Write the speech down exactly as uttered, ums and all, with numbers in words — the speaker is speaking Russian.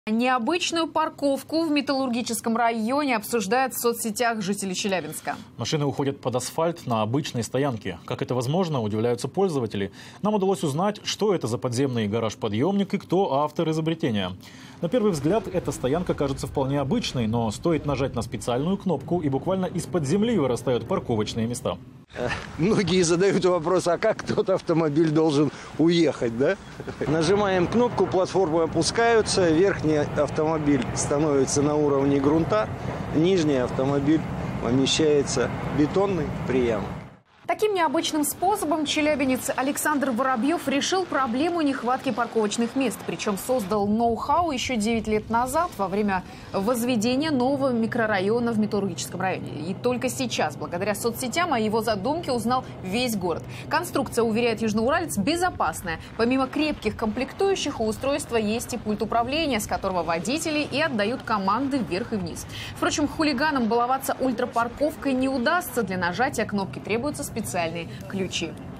Необычную парковку в Металлургическом районе обсуждают в соцсетях жители Челябинска. Машины уходят под асфальт на обычной стоянке. Как это возможно, удивляются пользователи. Нам удалось узнать, что это за подземный гараж-подъемник и кто автор изобретения. На первый взгляд, эта стоянка кажется вполне обычной, но стоит нажать на специальную кнопку, и буквально из-под земли вырастают парковочные места. Многие задают вопрос, а как тот автомобиль должен уехать, да? Нажимаем кнопку, платформы опускаются, верхний автомобиль становится на уровне грунта, нижний автомобиль помещается в бетонный приям. Таким необычным способом челябинец Александр Воробьев решил проблему нехватки парковочных мест. Причем создал ноу-хау еще девять лет назад во время возведения нового микрорайона в Металлургическом районе. И только сейчас, благодаря соцсетям, о его задумке узнал весь город. Конструкция, уверяет южноуралец, безопасная. Помимо крепких комплектующих, у устройства есть и пульт управления, с которого водители и отдают команды вверх и вниз. Впрочем, хулиганам баловаться ультрапарковкой не удастся. Для нажатия кнопки требуются специальные ключи.